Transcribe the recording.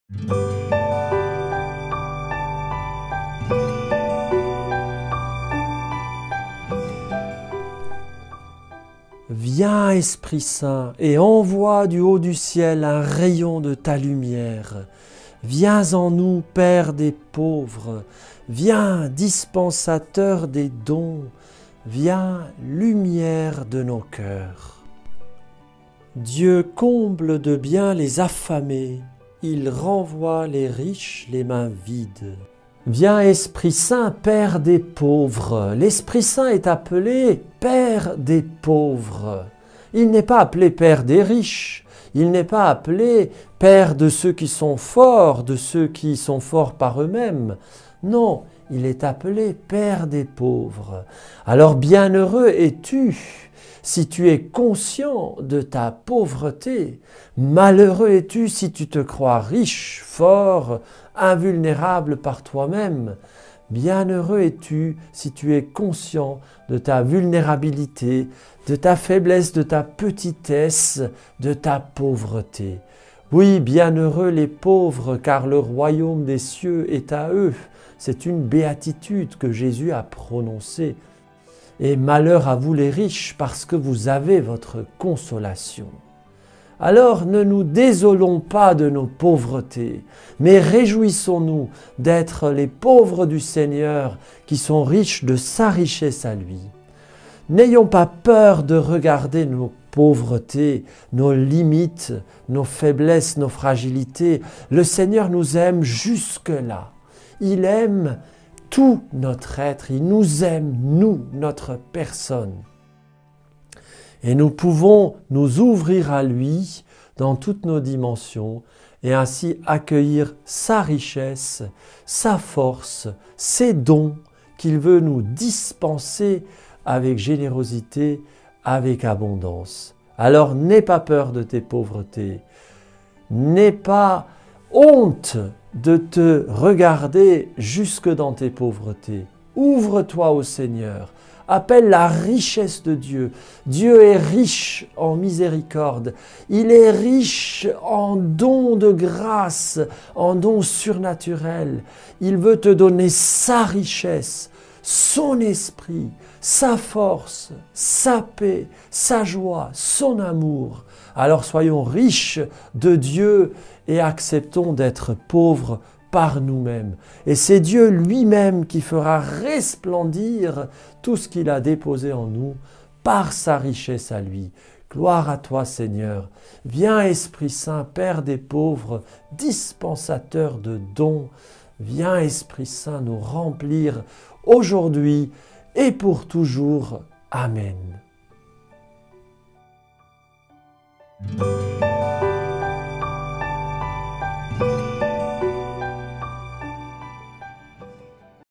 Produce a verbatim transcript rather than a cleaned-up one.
Viens, Esprit Saint, et envoie du haut du ciel un rayon de ta lumière. Viens en nous, Père des pauvres. Viens, dispensateur des dons. Viens, lumière de nos cœurs. Dieu comble de bien les affamés. Il renvoie les riches les mains vides. Viens, Esprit Saint, Père des pauvres. L'Esprit Saint est appelé Père des pauvres. Il n'est pas appelé Père des riches. Il n'est pas appelé Père de ceux qui sont forts, de ceux qui sont forts par eux-mêmes. Non, il est appelé Père des pauvres. Alors bienheureux es-tu si tu es conscient de ta pauvreté. Malheureux es-tu si tu te crois riche, fort, invulnérable par toi-même. Bienheureux es-tu si tu es conscient de ta vulnérabilité, de ta faiblesse, de ta petitesse, de ta pauvreté. Oui, bienheureux les pauvres, car le royaume des cieux est à eux. C'est une béatitude que Jésus a prononcée. Et malheur à vous les riches, parce que vous avez votre consolation. Alors ne nous désolons pas de nos pauvretés, mais réjouissons-nous d'être les pauvres du Seigneur qui sont riches de sa richesse à lui. N'ayons pas peur de regarder nos pauvretés, nos limites, nos faiblesses, nos fragilités. Le Seigneur nous aime jusque-là. Il aime tout notre être, il nous aime, nous, notre personne. Et nous pouvons nous ouvrir à lui dans toutes nos dimensions et ainsi accueillir sa richesse, sa force, ses dons qu'il veut nous dispenser avec générosité, avec abondance. Alors n'aie pas peur de tes pauvretés, n'aie pas honte de te regarder jusque dans tes pauvretés. Ouvre-toi au Seigneur. Appelle la richesse de Dieu. Dieu est riche en miséricorde. Il est riche en dons de grâce, en dons surnaturels. Il veut te donner sa richesse, son esprit, sa force, sa paix, sa joie, son amour. Alors soyons riches de Dieu et acceptons d'être pauvres par nous-mêmes. Et c'est Dieu lui-même qui fera resplendir tout ce qu'il a déposé en nous par sa richesse à lui. Gloire à toi, Seigneur. Viens, Esprit Saint, Père des pauvres, dispensateur de dons. Viens, Esprit Saint, nous remplir aujourd'hui et pour toujours. Amen.